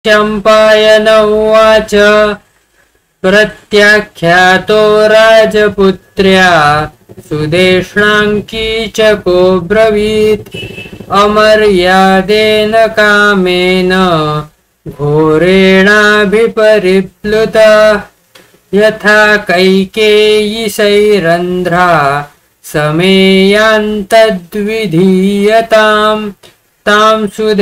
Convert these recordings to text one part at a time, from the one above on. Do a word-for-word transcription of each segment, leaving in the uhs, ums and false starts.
चम्पायन उवाच प्रत्याख्यातो राजपुत्र्या सुदेष्णाङ्कीचको ब्रवीत् अमर्यादेन कामेन घोरेणाभिपरिप्लुता यथा कैकेयी सैरन्ध्रा समेयान्तद्विधीयताम् तां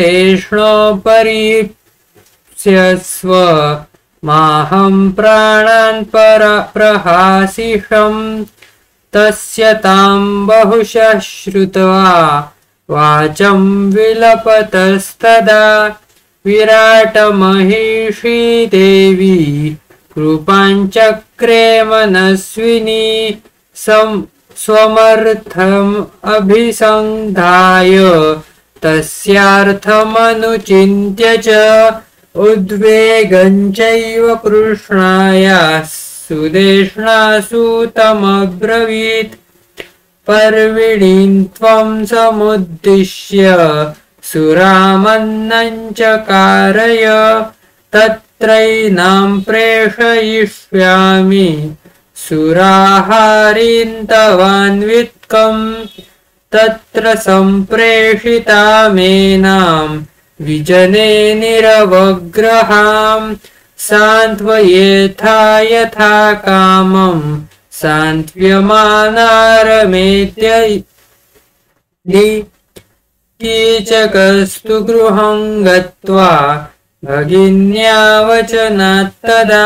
सुदेष्णोपरीप्स्यस्व माहं प्राणान् प्रहासिषम् तस्य तां बहुशः श्रुत्वा वाचं विलपतस्तदा विराटमहिषी देवी कृपाञ्चक्रे मनस्विनी स्वमर्थम् अभिसन्धाय तस्यार्थमनुचिन्त्य च उद्वेगञ्चैव कृष्णाया सुदेष्णासूतमब्रवीत् पर्विणीं त्वं समुद्दिश्य सुरामन्नं चकारय तत्रैनां प्रेषयिष्यामि सुराहारीं तवान्वित्कम् तत्र सम्प्रेषितामेनां विजने निरवग्रहां सान्त्वयेथा यथा कामं सान्त्व्यमानारमेत्य कीचकस्तु गृहं गत्वा भगिन्या वचनात्तदा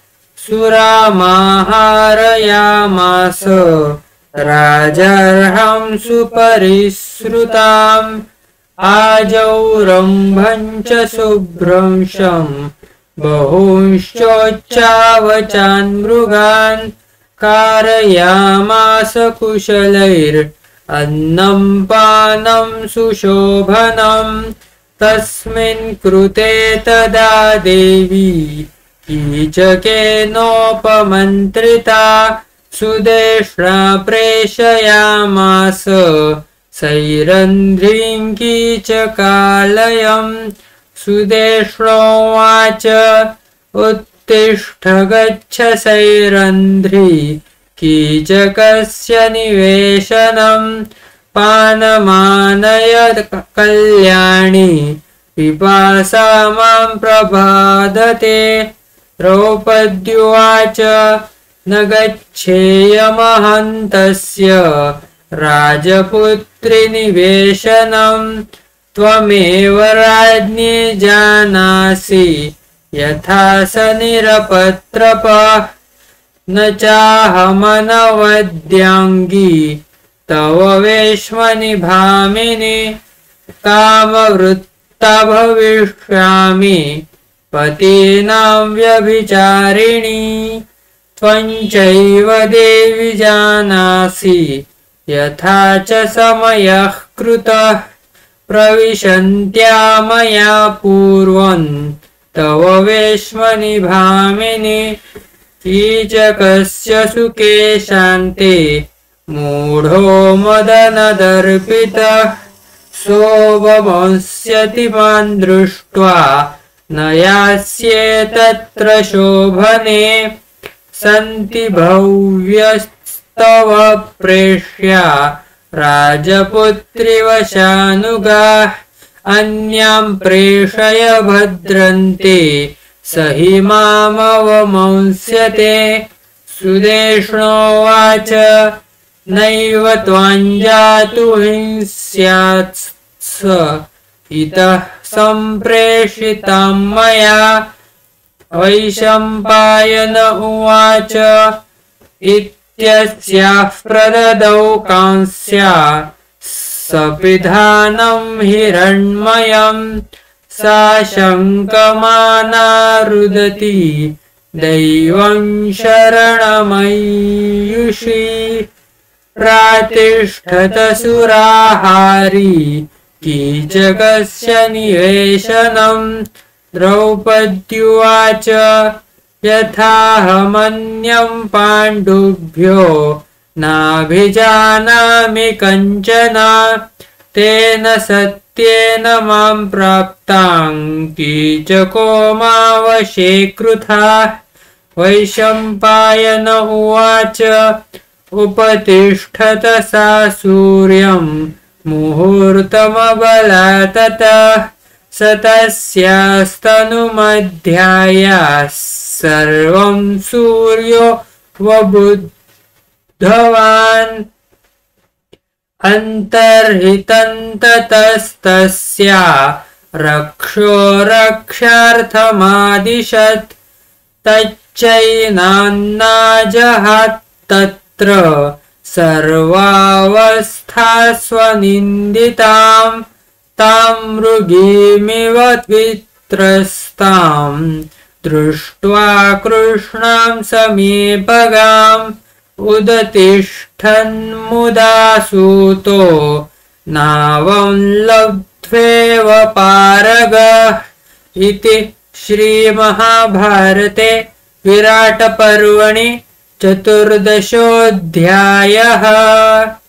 सुरामाहारयामास राजार्हां सुपरिसृताम् आजौरम्भं च शुभ्रंशं बहूंश्चोच्चावचान् मृगान् कारयामास कुशलैर्न्नं पानं सुशोभनं तस्मिन् कृते तदा देवी कीचकेनोपमन्त्रिता सुदेष्णा प्रेषयामास सैरन्ध्रीं कीचकालयम् सुदेष्णोवाच उत्तिष्ठ गच्छ सैरन्ध्री कीचकस्य निवेशनं पानमानय कल्याणी पिपासा मां प्रबाधते द्रौपद्युवाच न गच्छेयमहन्तस्य राजपुत्री निवेशनं त्वमेव राज्ञी जानासि यथा स निरपत्रपः न चाहमनवद्याङ्गी तव वेश्मनि भामिनि कामवृत्ता भविष्यामि पतीनां व्यभिचारिणी त्वं चैव देवि जानासि यथा च समयः कृतः प्रविशन्त्या मया पूर्वं तव वेश्मनि भामिनि कीचकस्य सुखे शान्ते मूढो मदनदर्पितः सोपमंस्यति मां दृष्ट्वा न यास्ये तत्र शोभने सन्ति भव्यस्तव प्रेष्या राजपुत्रीवशानुगाः अन्यां प्रेषय भद्रन्ते स हि मामवमंस्यते सुदेष्णोवाच नैव त्वां जातु हिंस्यात्स इतः सम्प्रेषितां मया वैशम्पायन उवाच इत्यस्याः प्रददौ कांस्या सपिधानं हिरण्मयं सा शङ्कमाना रुदती दैवं शरणमयीयुषी प्रातिष्ठत सुराहारी कीचकस्य निवेशनं द्रौपद्युवाच यथाहमन्यं पाण्डुभ्यो नाभिजानामि कञ्चन तेन सत्येन मां प्राप्तां कीचको मावशे कृथा। वैशम्पायन उवाच उपतिष्ठत सा सूर्यं मुहूर्तमबला ततः स तस्यास्तनुमध्यायाः सर्वं सूर्यो वबुद्धवान् अन्तर्हितं ततस्तस्या रक्षो रक्षार्थमादिशत् तच्चैनान्नाजहात्तत्र सर्वावस्थास्वनिन्दितां तां मृगीमिव वित्रस्तां दृष्ट्वा कृष्णां समीपगाम् उदतिष्ठन्मुदा सूतो नावं लब्ध्वेव पारगः। इति श्रीमहाभारते विराटपर्वणि चतुर्दशोऽध्यायः।